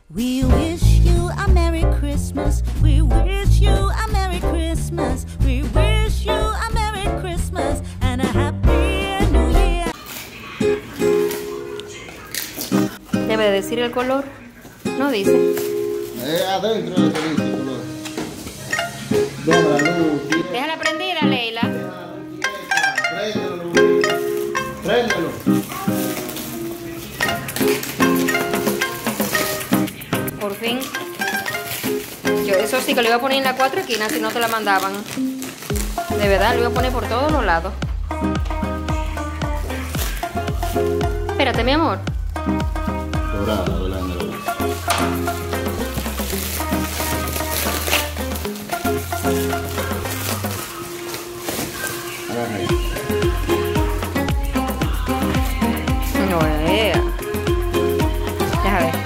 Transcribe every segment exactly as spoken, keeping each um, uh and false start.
We wish you a Merry Christmas. We wish you a Merry Christmas. We wish you a Merry Christmas and a Happy New Year. Debe decir el color. No dice. Eh, adentro lo que dice el color. Dobra la luz. Déjala prendida, Leila. Préndelo. Préndelo. Por fin. Yo eso sí que lo iba a poner en las cuatro esquinas si no te la mandaban. De verdad, lo iba a poner por todos los lados. Espérate, mi amor. Dorada, dorada, dorada. Agarra ahí. No vea. Déjame ver.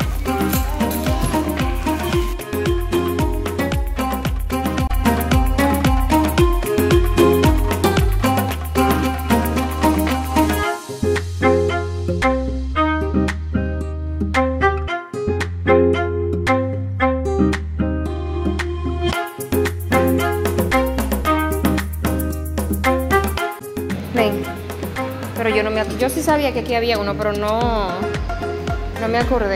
Ven, pero yo no me, yo sí sabía que aquí había uno, pero no, no me acordé.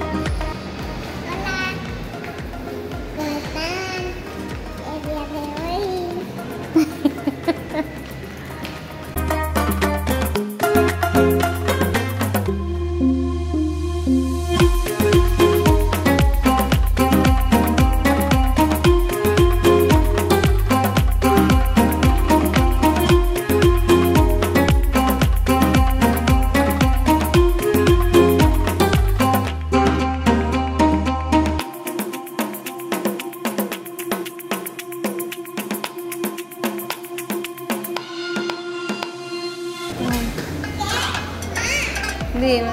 Hola, ¿cómo están? El día de hoy. Dime.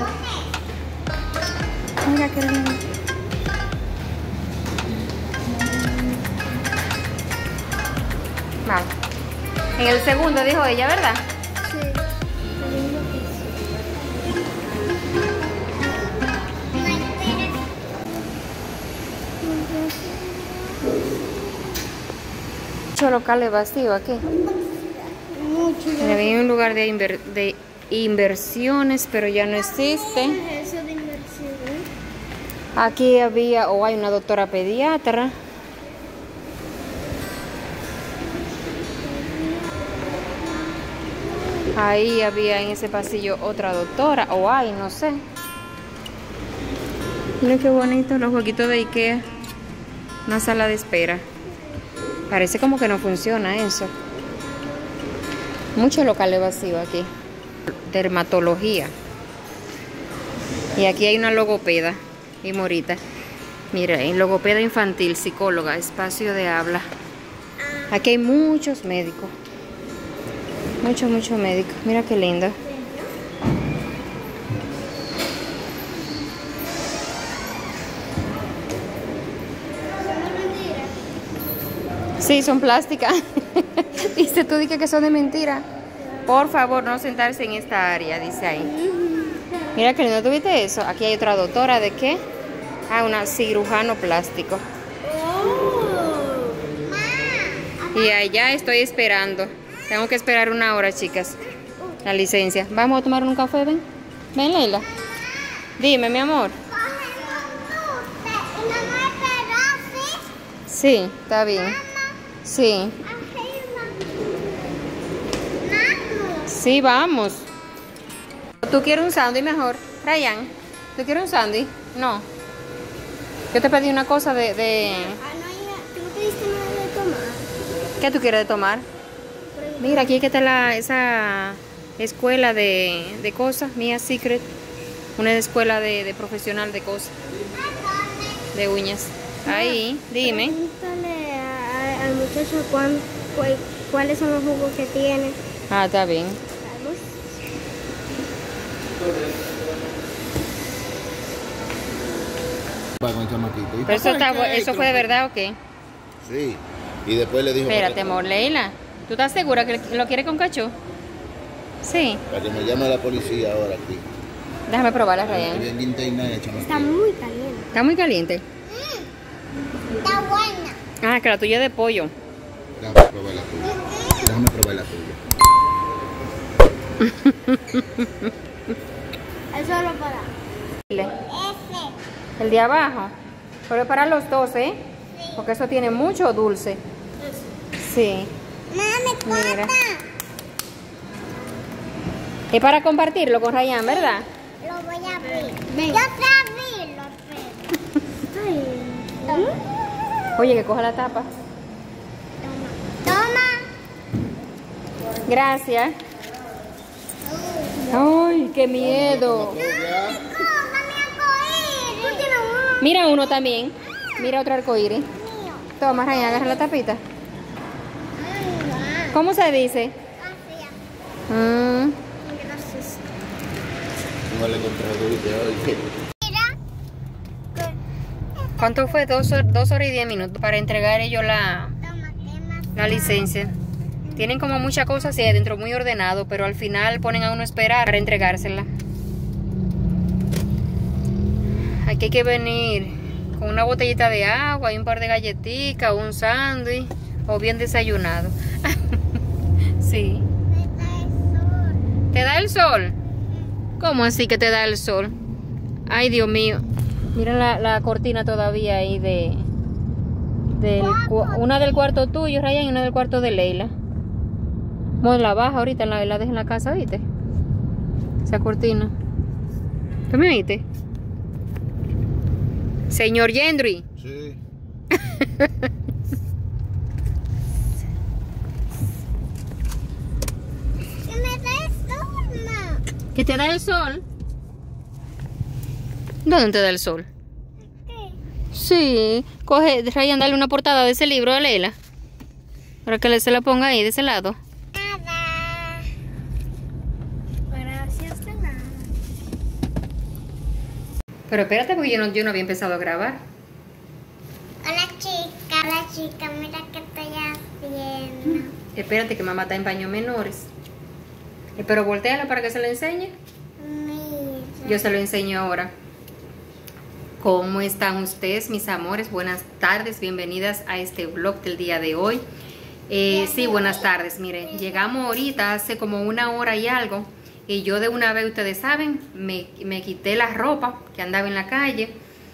Mira qué lindo. Vale. En el segundo dijo ella, ¿verdad? Sí, qué lindo que es. Mucho locales vacío aquí. Mucho. Mira, había un lugar de, inver de inversiones, pero ya no existe. ¿Qué es eso de inversión? Aquí había, o hay una doctora pediatra. Ahí había en ese pasillo otra doctora, o hay, no sé. Mira qué bonito los jueguitos de Ikea. Una sala de espera. Parece como que no funciona eso. Muchos locales vacíos aquí. Dermatología. Y aquí hay una logopeda y morita. Mira, en logopeda infantil, psicóloga, espacio de habla. Aquí hay muchos médicos. Muchos, muchos médicos. Mira qué lindo. Sí, son plásticas. Dice tú, dices que son de mentira. Por favor, no sentarse en esta área, dice ahí. Mira que lindo, ¿tuviste eso? Aquí hay otra doctora, ¿de qué? Ah, una cirujano plástico. Y allá estoy esperando. Tengo que esperar una hora, chicas. La licencia. ¿Vamos a tomar un café? Ven. Ven, Leila. Dime, mi amor. Sí, está bien. Sí. Sí, vamos. ¿Tú quieres un sándwich mejor? Ryan, ¿tú quieres un sándwich? No. Yo te pedí una cosa de... de... Ah, no, hija, ¿tú me pediste nada de tomar? ¿Qué tú quieres de tomar? Mira, aquí está la, esa escuela de, de cosas, Mia Secret. Una escuela de, de profesional de cosas. De uñas. Ahí, dime. Pregúntale a- al muchacho cuán, cuál- cuáles son los jugos que tiene. Ah, está bien. Vamos. Va con el chamaquito. ¿Y Pero eso, papá, está, qué bu- ¿eso fue de verdad o qué? Sí. Y después le dijo... Espérate, para que- amor, Leila. ¿Tú estás segura que lo quiere con cacho? Sí. Para que me llame la policía ahora aquí. Déjame probarla, Ryan. Bien indignada, chamaquito. Está muy caliente. Está muy caliente. Mm, está buena. Ah, que la tuya es de pollo. Déjame probar la tuya. Déjame probar la tuya. Es solo para. Ese. Ese. El de abajo. Pero es para los dos, ¿eh? Sí. Porque eso tiene mucho dulce. Sí. Mami, Mira. corta. Es para compartirlo con Ryan, ¿verdad? Lo voy a abrir. Yo sé abrirlo, pero. Oye, que coja la tapa. Toma. Gracias. Ay, qué miedo. Mira uno también. Mira otro arcoíris. Toma, Ryan, agarra la tapita. ¿Cómo se dice? Mm. No le compré dulce hoy. ¿Cuánto fue? Dos, dos horas y diez minutos para entregar ellos la, la licencia. Tienen como muchas cosas así adentro, muy ordenado, pero al final ponen a uno a esperar para entregársela. Aquí hay que venir con una botellita de agua y un par de galletitas, un sándwich o bien desayunado. Sí. ¿Te da el sol? ¿Cómo así que te da el sol? Ay, Dios mío. Mira la, la cortina todavía ahí de... Del, una del cuarto tuyo, Ryan, y una del cuarto de Leila. Bueno, la baja ahorita, la, la deja en la casa, ¿viste? Esa cortina. ¿Tú me oíste? Señor Gendry. Sí. ¿Qué me da el sol, ma? ¿Que te da el sol? ¿Dónde te da el sol? ¿Qué? Sí. Coge, Ryan, dale una portada de ese libro a Leila. Para que le se la ponga ahí, de ese lado. Nada. Gracias de nada. Pero espérate, porque yo no, yo no había empezado a grabar. Hola chica, hola chica, mira qué estoy haciendo. Espérate que mamá está en paños menores. Eh, Pero volteala para que se lo enseñe. Mira. Yo se lo enseño ahora. ¿Cómo están ustedes, mis amores? Buenas tardes, bienvenidas a este vlog del día de hoy. Eh, sí, buenas tardes. Miren, llegamos ahorita hace como una hora y algo. Y yo de una vez, ustedes saben, me, me quité la ropa que andaba en la calle.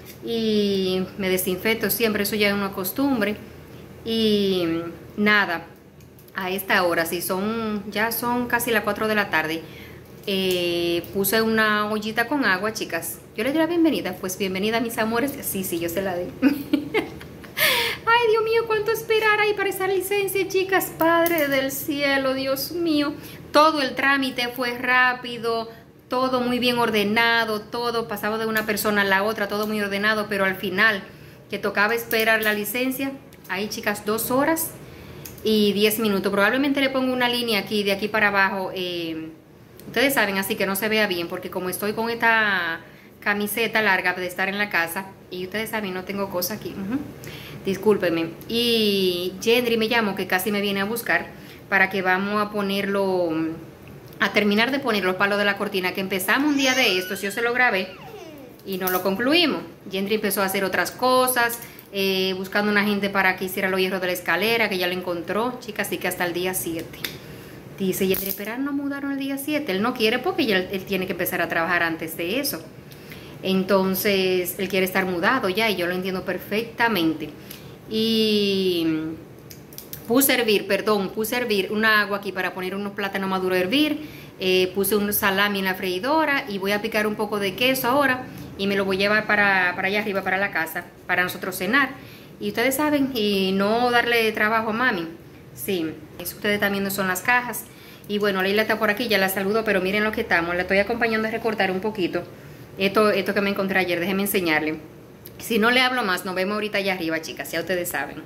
Y me desinfecto siempre, eso ya es una costumbre. Y nada, a esta hora, si son, ya son casi las cuatro de la tarde. Eh, puse una ollita con agua, chicas. Yo les doy la bienvenida. Pues bienvenida, mis amores. Sí, sí, yo se la di. Ay, Dios mío, cuánto esperar ahí para esa licencia, chicas. Padre del cielo, Dios mío. Todo el trámite fue rápido, todo muy bien ordenado, todo pasaba de una persona a la otra, todo muy ordenado, pero al final que tocaba esperar la licencia, ahí, chicas, dos horas y diez minutos. Probablemente le pongo una línea aquí, de aquí para abajo. Eh, ustedes saben, así que no se vea bien, porque como estoy con esta camiseta larga de estar en la casa, y ustedes saben, no tengo cosa aquí. Uh-huh. Discúlpenme. Y Gendry me llamó, que casi me viene a buscar, para que vamos a ponerlo, a terminar de poner los palos de la cortina, que empezamos un día de estos, yo se lo grabé y no lo concluimos. Gendry empezó a hacer otras cosas, eh, buscando una gente para que hiciera los hierros de la escalera, que ya lo encontró, chicas, así que hasta el día siete. Dice Gendry, pero no mudaron el día siete, él no quiere porque ya él, él tiene que empezar a trabajar antes de eso. Entonces, él quiere estar mudado ya, y yo lo entiendo perfectamente. Y puse a hervir, perdón, puse a hervir una agua aquí para poner unos plátanos maduros a hervir. Eh, puse un salami en la freidora y voy a picar un poco de queso ahora y me lo voy a llevar para, para allá arriba, para la casa, para nosotros cenar. Y ustedes saben, y no darle trabajo a mami. Sí, eso ustedes también no son las cajas. Y bueno, Leila está por aquí, ya la saludo, pero miren lo que estamos. La estoy acompañando a recortar un poquito. Esto, esto que me encontré ayer, déjenme enseñarle. Si no le hablo más, nos vemos ahorita allá arriba, chicas, ya ustedes saben.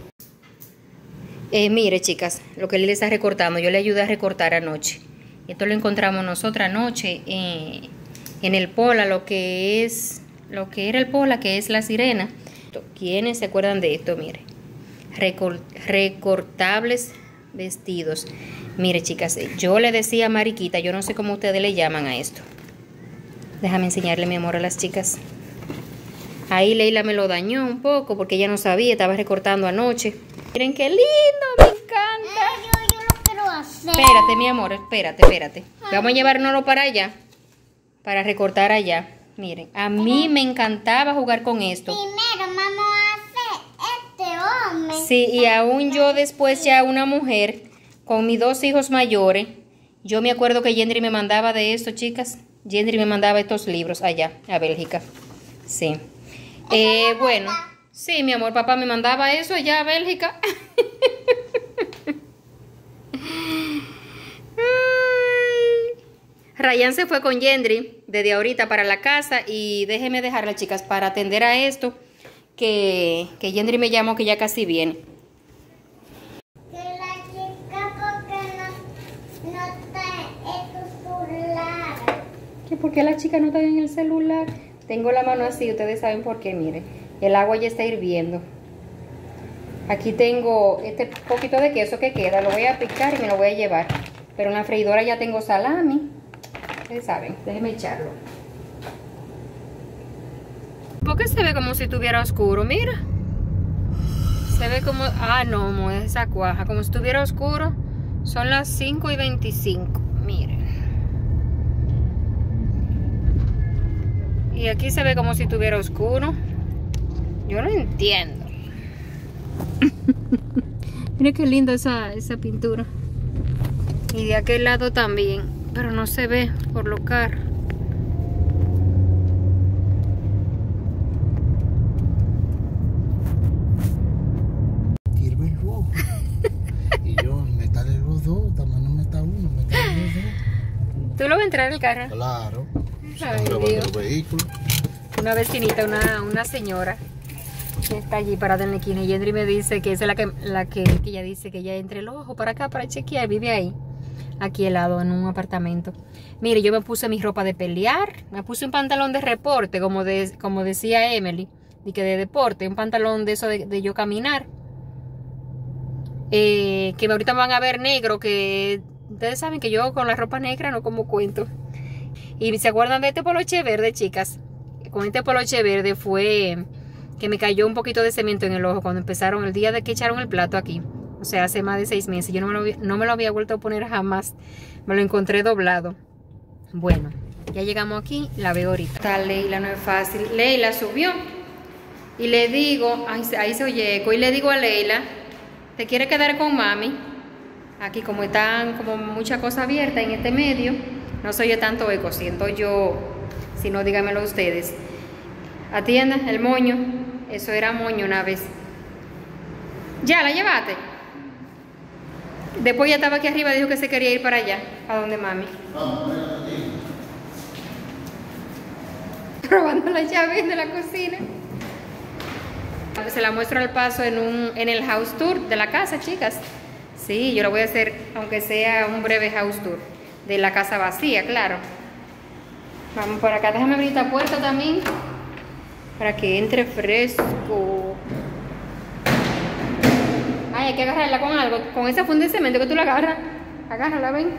Eh, mire, chicas, lo que él le está recortando, yo le ayudé a recortar anoche. Esto lo encontramos nosotras anoche eh, en el Pola, lo que es, lo que era el Pola, que es la sirena. ¿Quiénes se acuerdan de esto? Mire, Recor, recortables vestidos. Mire, chicas, yo le decía a Mariquita, yo no sé cómo ustedes le llaman a esto. Déjame enseñarle, mi amor, a las chicas. Ahí Leila me lo dañó un poco porque ella no sabía, estaba recortando anoche. Miren qué lindo, me encanta. Ay, yo, yo lo quiero hacer. Espérate, mi amor, espérate, espérate. Vamos a llevárnoslo para allá, para recortar allá. Miren, a mí me encantaba jugar con esto. Primero vamos a hacer este hombre. Sí, y aún yo después ya una mujer, con mis dos hijos mayores, yo me acuerdo que Yendri me mandaba de esto, chicas. Yendri me mandaba estos libros allá, a Bélgica. Sí. Eh, bueno, sí, mi amor, papá me mandaba eso allá a Bélgica. Ryan se fue con Yendri desde ahorita para la casa y déjenme dejarla, chicas, para atender a esto, que, que Yendri me llamó que ya casi viene. Que la chica porque no, no está en tu celular. ¿Que por qué la chica no está en el celular? Tengo la mano así, ustedes saben por qué, miren. El agua ya está hirviendo. Aquí tengo este poquito de queso que queda, lo voy a picar y me lo voy a llevar. Pero en la freidora ya tengo salami. Ustedes saben, déjenme echarlo. ¿Por qué se ve como si estuviera oscuro? Mira. Se ve como... Ah, no, no es esa cuaja. Como si estuviera oscuro. Son las cinco y veinticinco. Miren. Y aquí se ve como si estuviera oscuro. Yo no entiendo. Mira qué linda esa, esa pintura. Y de aquel lado también. Pero no se ve por lo caro. Quiero el rojo. Y yo, metale los dos, también no meta uno, metale los dos. ¿Tú lo vas a entrar en el carro? Claro. Ay, Grabando Dios. el vehículo. Una vecinita, una, una señora que está allí parada en la esquina y Yendri me dice que esa es la que, la que, que ella dice que ella entre el ojo para acá para chequear, vive ahí, aquí al lado en un apartamento. Mire, yo me puse mi ropa de pelear, me puse un pantalón de reporte, como, de, como decía Emily, y que de deporte, un pantalón de eso de, de yo caminar, eh, que ahorita me van a ver negro, que ustedes saben que yo con la ropa negra no como cuento. Y se acuerdan de este poloche verde, chicas. Con este poloche verde fue que me cayó un poquito de cemento en el ojo cuando empezaron el día de que echaron el plato aquí. O sea, hace más de seis meses. Yo no me lo, no me lo había vuelto a poner jamás. Me lo encontré doblado. Bueno, ya llegamos aquí. La veo ahorita. Está Leila, no es fácil. Leila subió. Y le digo, ahí, ahí se oye eco. Y le digo a Leila, ¿te quieres quedar con mami? Aquí como están como mucha cosa abierta en este medio, no se oye tanto eco. Siento yo, si no, díganmelo ustedes. Atienda, el moño. Eso era moño una vez. ¿Ya la llevaste? Después ya estaba aquí arriba, dijo que se quería ir para allá. ¿A dónde, mami? Robando la llave de la cocina. Se la muestro al paso en, un, en el house tour de la casa, chicas. Sí, yo lo voy a hacer, aunque sea un breve house tour de la casa vacía, claro. Vamos por acá, déjame abrir esta puerta también para que entre fresco. Ay, hay que agarrarla con algo, con esa funda de cemento que tú la agarras. Agárrala, ven.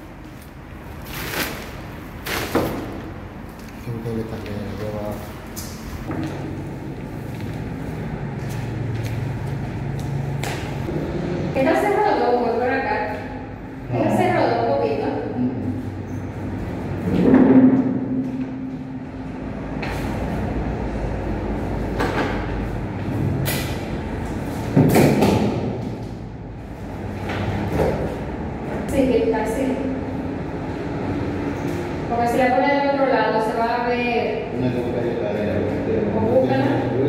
Está cerrado un poco por acá. Está cerrado un poquito. Sí, que está así. Porque si la pone del otro lado se va a ver. O búscala.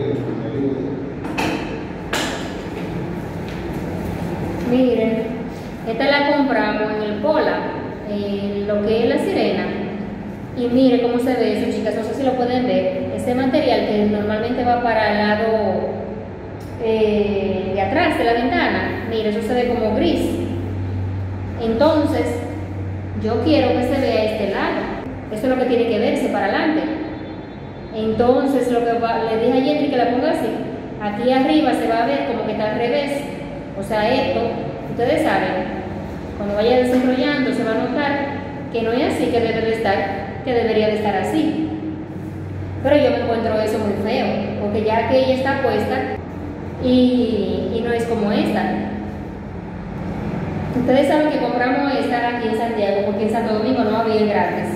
Miren, esta la compramos en el Pola, en lo que es La Sirena. Y miren cómo se ve eso, chicas, no sé si lo pueden ver. Este material que normalmente va para el lado eh, de atrás de la ventana, miren, eso se ve como gris. Entonces, yo quiero que se vea este lado. Eso es lo que tiene que verse para adelante. Entonces, lo que va, le dije a Yendri que la ponga así. Aquí arriba se va a ver como que está al revés. O sea, esto, ustedes saben, cuando vaya desarrollando se va a notar que no es así que debe de estar, que debería de estar así. Pero yo me encuentro eso muy feo, porque ya que ella está puesta y, y no es como esta. Ustedes saben que compramos esta aquí en Santiago porque en Santo Domingo no había gratis.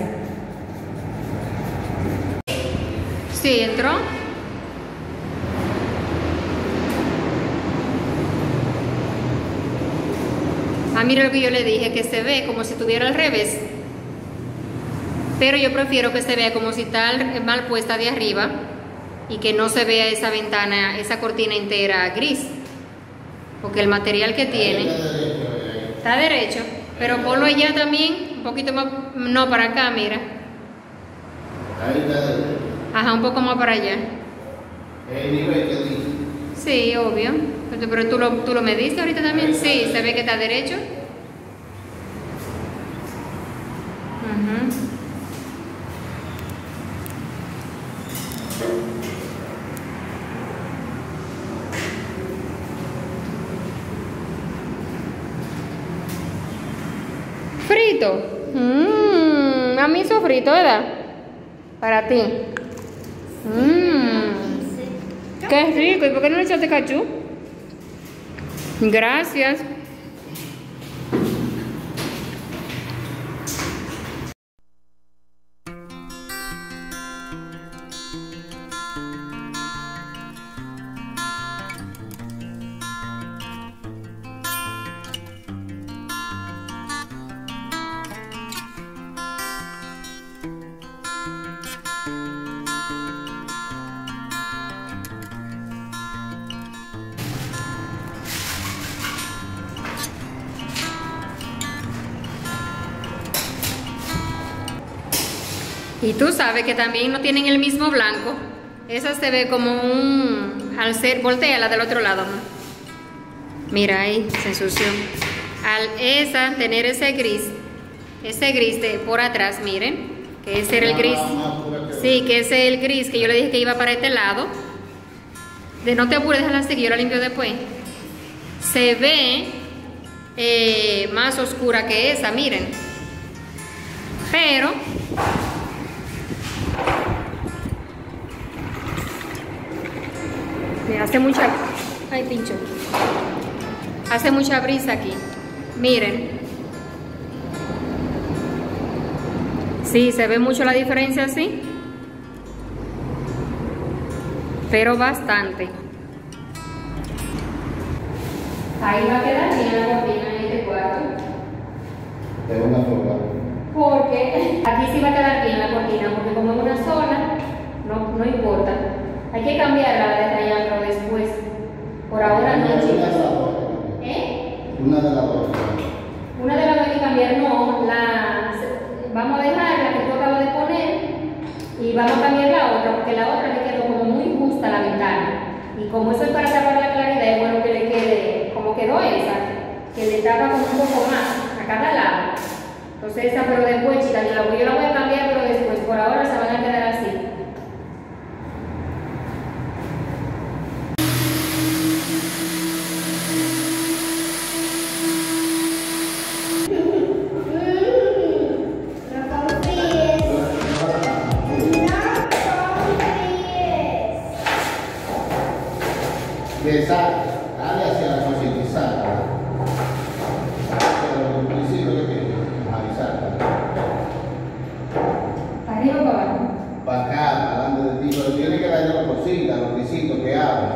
Sí, entró. Ah, mira lo que yo le dije, que se ve como si estuviera al revés. Pero yo prefiero que se vea como si está mal puesta de arriba y que no se vea esa ventana, esa cortina entera gris. Porque el material que tiene está derecho, pero ponlo allá también, un poquito más, no para acá, mira. Ahí está derecho. Ajá, un poco más para allá. El nivel que dice. Sí, obvio. Pero, pero tú, lo, tú lo mediste ahorita también. Sí, se ve que está derecho. Uh-huh. Frito. Mmm, a mí sofrito, ¿verdad? Para ti. Mmm. Qué rico. ¿Y por qué no le echaste cachú? Gracias. Y tú sabes que también no tienen el mismo blanco. Esa se ve como un... Al ser... Voltea la del otro lado, ¿no? Mira ahí, se ensució. Al esa tener ese gris, ese gris de por atrás, miren, que ese era el gris. Sí, que ese es el gris que yo le dije que iba para este lado. De no te apures, déjala seguir, yo la limpio después. Se ve eh, más oscura que esa, miren. Pero... hace mucha... Ay, pincho. Hace mucha brisa aquí. Miren. Sí, se ve mucho la diferencia así. Pero bastante. Ahí va a quedar bien la cortina en este cuarto. De una forma. Porque aquí sí va a quedar bien la cortina, porque como es una sola, no, no importa. Hay que cambiarla de rayán, pero después. Por ahora no, chicas. ¿Eh? Una de las dos. Una de las dos hay que cambiar, no. La, vamos a dejar la que tú acabas de poner y vamos a cambiar la otra, porque la otra le quedó como muy justa la ventana. Y como eso es para tapar la claridad, es bueno que le quede como quedó esa, que le tapa como un poco más a cada lado. Entonces esa, pero después, chicas, yo la voy, yo la voy a cambiar, pero después, por ahora se van a quedar así. Que sal, dale hacia la cosita y sal. Pero al principio que tiene, avisar. ¿Arriba o para abajo? Para acá, delante de ti, pero tiene que darle la cosita, los pisitos que abres.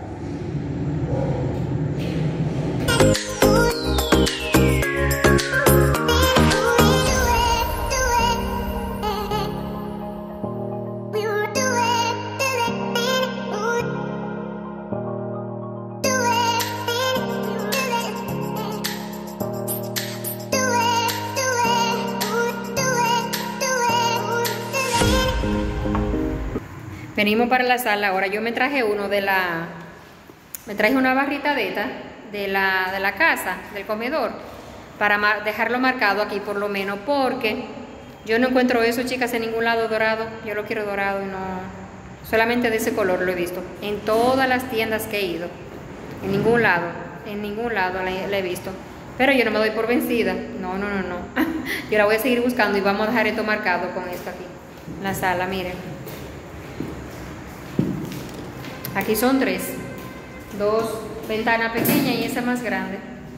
Venimos para la sala. Ahora yo me traje uno de la... Me traje una barrita de esta, de la, de la casa, del comedor, para mar, dejarlo marcado aquí por lo menos, porque yo no encuentro eso, chicas, en ningún lado dorado. Yo lo quiero dorado y no... Solamente de ese color lo he visto. En todas las tiendas que he ido. En ningún lado. En ningún lado la, la he visto. Pero yo no me doy por vencida. No, no, no, no. Yo la voy a seguir buscando y vamos a dejar esto marcado con esto aquí. La sala, miren. Aquí son tres. Dos ventanas pequeñas y esa más grande.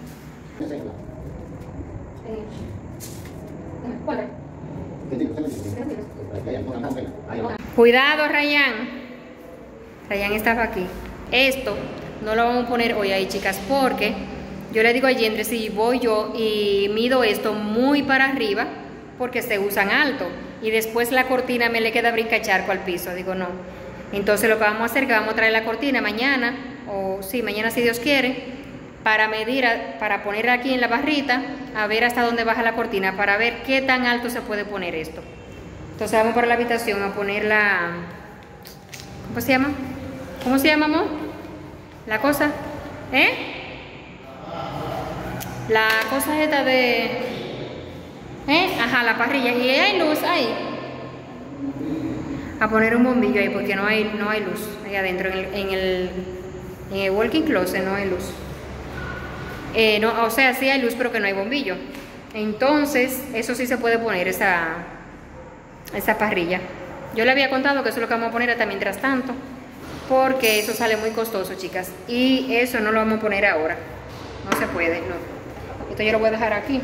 Cuidado, Ryan. Ryan estaba aquí. Esto no lo vamos a poner hoy ahí, chicas, porque yo le digo a Yendre si voy yo y mido esto muy para arriba, porque se usan alto y después la cortina me le queda brincacharco al piso. Digo no. Entonces lo que vamos a hacer es que vamos a traer la cortina mañana, o sí, mañana si Dios quiere, para medir, para ponerla aquí en la barrita, a ver hasta dónde baja la cortina, para ver qué tan alto se puede poner esto. Entonces vamos para la habitación a poner la... ¿Cómo se llama? ¿Cómo se llama, amor? La cosa, ¿eh? La cosa esta de... ¿Eh? Ajá, la parrilla. Y hay luz ahí. A poner un bombillo ahí porque no hay, no hay luz ahí adentro. En el, en el, en el walking closet no hay luz. Eh, no, o sea, sí hay luz, pero que no hay bombillo. Entonces, eso sí se puede poner, esa, esa parrilla. Yo le había contado que eso es lo que vamos a poner hasta mientras tanto, porque eso sale muy costoso, chicas. Y eso no lo vamos a poner ahora. No se puede, no. Esto yo lo voy a dejar aquí.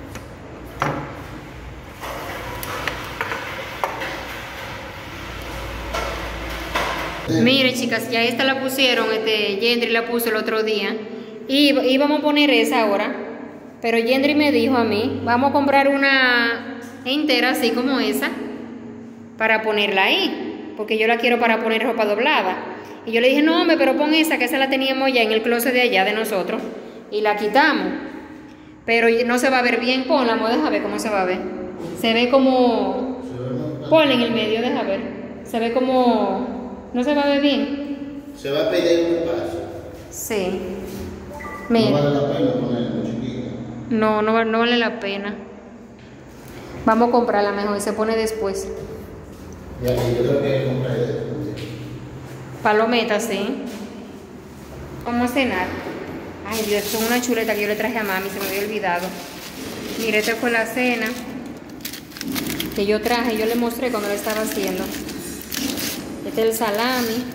Mire, chicas, ya esta la pusieron, este, Yendri la puso el otro día. Y íbamos a poner esa ahora, pero Yendri me dijo a mí, vamos a comprar una entera así como esa, para ponerla ahí, porque yo la quiero para poner ropa doblada. Y yo le dije, no, hombre, pero pon esa, que esa la teníamos ya en el closet de allá de nosotros, y la quitamos. Pero no se va a ver bien, ponla, vamos a dejar ver cómo se va a ver. Se ve como... Ponla en el medio, deja ver. Se ve como... No se va a ver bien. Se va a pedir un paso. Sí. Mira. No vale la pena ponerla chiquita. No, no, no vale la pena. Vamos a comprarla mejor y se pone después. Y aquí yo creo que hay que comprar después. Palometas, sí. Vamos a cenar. Ay, Dios, son una chuleta que yo le traje a mami, se me había olvidado. Mire, esta fue la cena que yo traje, yo le mostré cuando lo estaba haciendo. Este es el salami.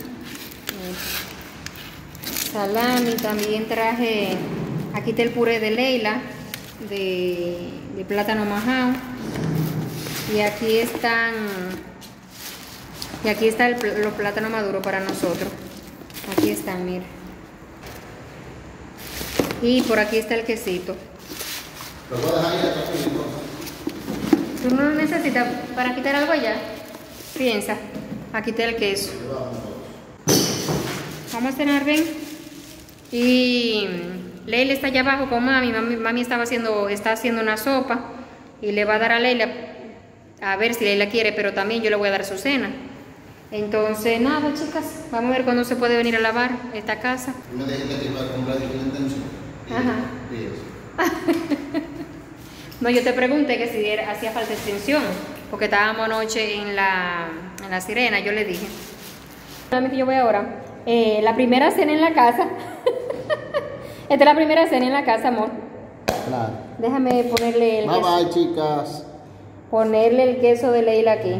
Salami, también traje, aquí está el puré de Leila, de, de plátano majao. Y aquí están, y aquí está el, los plátanos maduros para nosotros. Aquí están, mira. Y por aquí está el quesito. ¿Lo puedo dejar ahí hasta aquí, entonces? ¿Tú no lo necesitas para quitar algo allá? Piensa, aquí está el queso. Vamos a cenar, ven. Y Leila está allá abajo con mami. Mami, mami estaba haciendo, está haciendo una sopa y le va a dar a Leila a ver si Leila quiere, pero también yo le voy a dar su cena. Entonces, nada, chicas, vamos a ver cuándo se puede venir a lavar esta casa. Me dijiste que iba a comprar diferente tensión. Ajá. Y eso. No, yo te pregunté que si era, hacía falta extensión, porque estábamos anoche en la, en la Sirena, yo le dije. Solamente yo voy ahora. Eh, la primera cena en la casa. Esta es la primera cena en la casa, amor. Claro. Déjame ponerle el Bye queso. bye, chicas. Ponerle el queso de Leila aquí.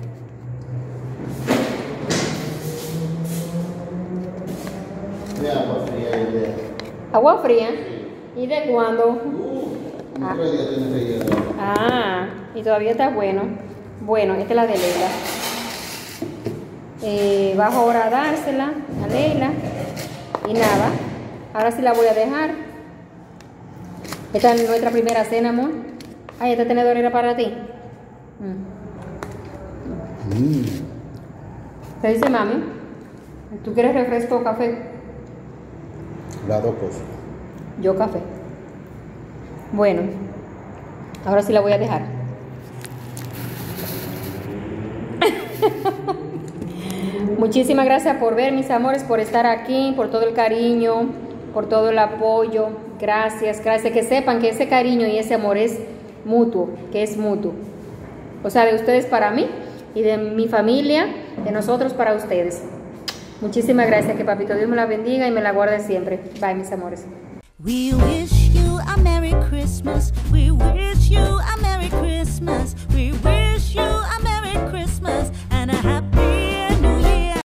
De agua fría y de... ¿Agua fría? ¿Y de cuándo? Uh, Ah. tres días tiene que ir. Ah, y todavía está bueno. Bueno, esta es la de Leila. Eh, bajo ahora a dársela a Leila. Y nada, ahora sí la voy a dejar. Esta es nuestra primera cena, amor. Ay, esta tenedora era para ti. Mm. Mm. ¿Qué dice mami? ¿Tú quieres refresco o café? Las dos cosas. Yo café. Bueno, ahora sí la voy a dejar. Muchísimas gracias por ver, mis amores, por estar aquí, por todo el cariño, por todo el apoyo. Gracias, gracias. Que sepan que ese cariño y ese amor es mutuo, que es mutuo. O sea, de ustedes para mí y de mi familia, de nosotros para ustedes. Muchísimas gracias. Que Papito Dios me la bendiga y me la guarde siempre. Bye, mis amores. We wish you a Merry Christmas. We wish you a Merry Christmas. We wish you a Merry Christmas and a happy